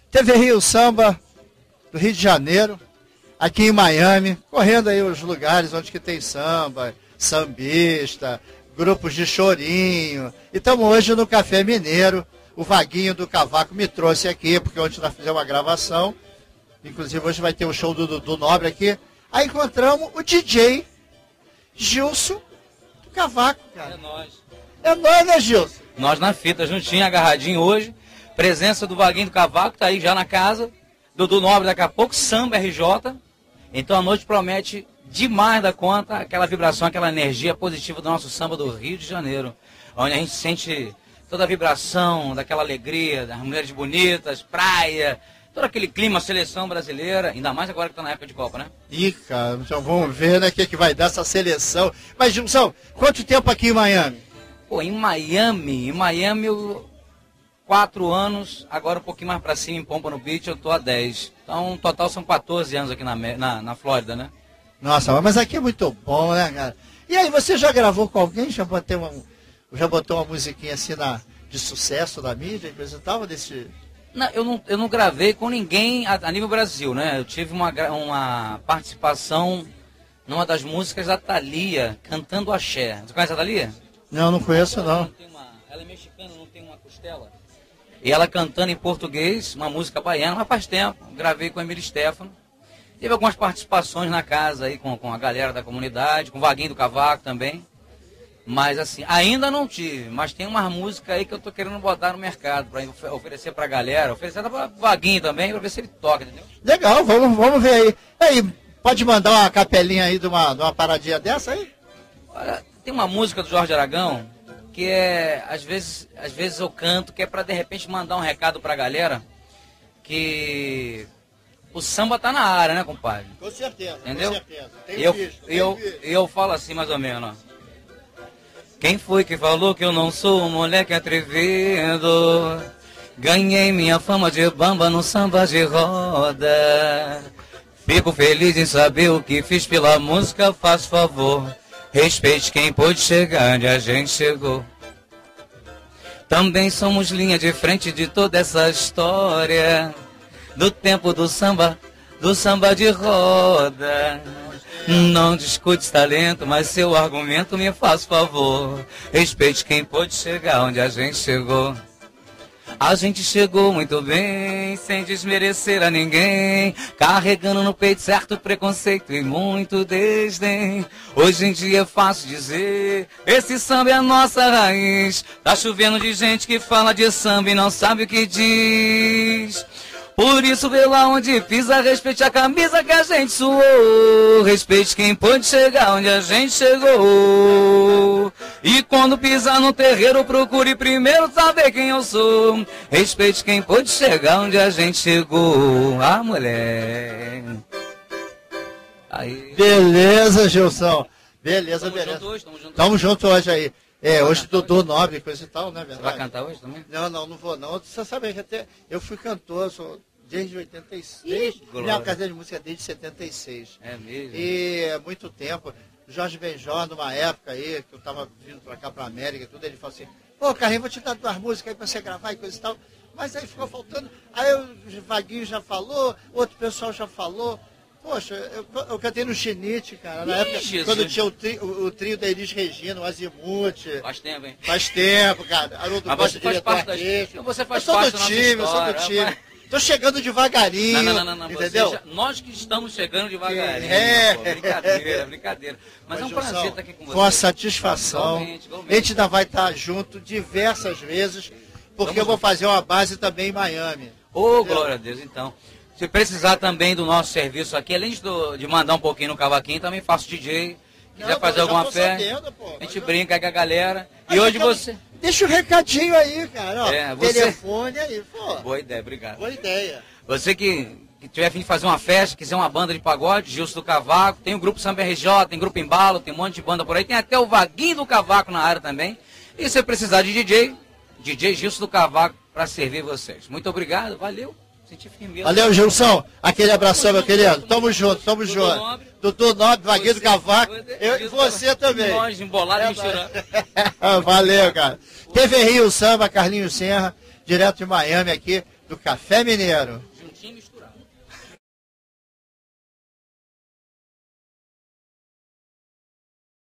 TV Rio Samba, do Rio de Janeiro, aqui em Miami, correndo aí os lugares onde que tem samba, sambista, grupos de chorinho. E estamos hoje no Café Mineiro. O Vaguinho do Cavaco me trouxe aqui, porque ontem nós fizemos uma gravação. Inclusive hoje vai ter o show do Dudu Nobre aqui. Aí encontramos o DJ Gilson do Cavaco, cara. É nóis. É nóis, né, Gilson? Nós na fita, juntinho, agarradinho hoje. Presença do Vaguinho do Cavaco, tá aí já na casa. Dudu Nobre daqui a pouco, Samba RJ. Então a noite promete demais da conta, aquela vibração, aquela energia positiva do nosso samba do Rio de Janeiro. Onde a gente sente toda a vibração, daquela alegria, das mulheres bonitas, praia, todo aquele clima, seleção brasileira, ainda mais agora que está na época de Copa, né? Ih, cara, então vamos ver, né, o que vai dar essa seleção. Mas, Gilson, quanto tempo aqui em Miami? Pô, em Miami eu 4 anos, agora um pouquinho mais para cima, em Pompano Beach, eu tô há 10. Então, no total são 14 anos aqui na Flórida, né? Nossa, mas aqui é muito bom, né, cara? E aí, você já gravou com alguém? Já botou uma musiquinha assim de sucesso na mídia e coisa e tal, desse... Não, eu não gravei com ninguém a nível Brasil, né? Eu tive uma participação numa das músicas da Thalia, cantando axé. Você conhece a Thalia? Não conheço, não. Ela é mexicana, não tem uma costela. E ela cantando em português, uma música baiana, mas faz tempo. Gravei com a Emília Stefano. Teve algumas participações na casa aí com a galera da comunidade, com o Vaguinho do Cavaco também. Mas assim, ainda não tive, mas tem uma música aí que eu tô querendo botar no mercado para oferecer pra galera, oferecer pra Vaguinho também, pra ver se ele toca, entendeu? Legal, vamos ver aí. Aí, pode mandar uma capelinha aí de uma paradinha dessa aí? Olha, tem uma música do Jorge Aragão que é, às vezes eu canto, que é pra de repente mandar um recado pra galera que o samba tá na área, né, compadre? Com certeza, entendeu? Com certeza. Tenho visto. Eu falo assim mais ou menos, ó. Quem foi que falou que eu não sou um moleque atrevido? Ganhei minha fama de bamba no samba de roda. Fico feliz em saber o que fiz pela música, faz favor. Respeite quem pôde chegar onde a gente chegou. Também somos linha de frente de toda essa história. Do tempo do samba de roda. Não discute talento, mas seu argumento me faz favor. Respeite quem pôde chegar onde a gente chegou. A gente chegou muito bem, sem desmerecer a ninguém, carregando no peito certo preconceito e muito desdém. Hoje em dia é fácil dizer, esse samba é a nossa raiz. Tá chovendo de gente que fala de samba e não sabe o que diz. Por isso, vê lá onde pisa, respeite a camisa que a gente suou. Respeite quem pôde chegar onde a gente chegou. E quando pisar no terreiro, procure primeiro saber quem eu sou. Respeite quem pôde chegar onde a gente chegou. Ah, mulher. Aí. Beleza, Gilson. Beleza. Tamo junto hoje aí. Hoje Dudu Nobre, coisa e tal, né, verdade? Você vai cantar hoje também? Não vou não. Você sabe que até eu fui cantor, sou desde 86. Minha carreira de música é desde 76. É mesmo? E é muito tempo. Jorge Benjor, numa época aí, que eu tava vindo pra cá, pra América e tudo, ele falou assim, pô, Carrinho, vou te dar 2 músicas aí pra você gravar e coisa e tal. Mas aí ficou faltando. Aí o Vaguinho já falou, outro pessoal já falou. Poxa, eu cantei no Chinite, cara, na época, Jesus. quando tinha o trio da Elis Regina, o Azimuth. Faz tempo, hein? Faz tempo, cara. Haroldo Costa, diretor artístico. Você faz eu parte sou do time. Tô chegando devagarinho, não, entendeu? Nós que estamos chegando devagarinho. Pô, brincadeira. Mas é um prazer estar aqui com você. Com a satisfação. Igualmente. A gente ainda vai estar junto diversas vezes, porque eu vou fazer uma base também em Miami. Ô, glória a Deus, então. Se precisar também do nosso serviço aqui, além de mandar um pouquinho no cavaquinho, também faço DJ. Quiser fazer alguma festa, a gente brinca com a galera. E hoje você... Deixa o recadinho aí, cara. Ó, você... Telefone aí, pô. Boa ideia, obrigado. Boa ideia. Você que tiver a fim de fazer uma festa, quiser uma banda de pagode, Gilson do Cavaco, tem o grupo Samba RJ, tem grupo Embalo, tem um monte de banda por aí, tem até o Vaguinho do Cavaco na área também. E se você precisar de DJ Gilson do Cavaco para servir vocês. Muito obrigado, valeu. Valeu, Gilson. Aquele abração, meu querido. Tamo junto. Dudu Nobre, Vaguinho do Cavaco. Eu e você também. Nós, embolado e misturando. Valeu, cara. TV Rio Samba, Carlinhos Serra, direto de Miami aqui, do Café Mineiro. Juntinho e misturado.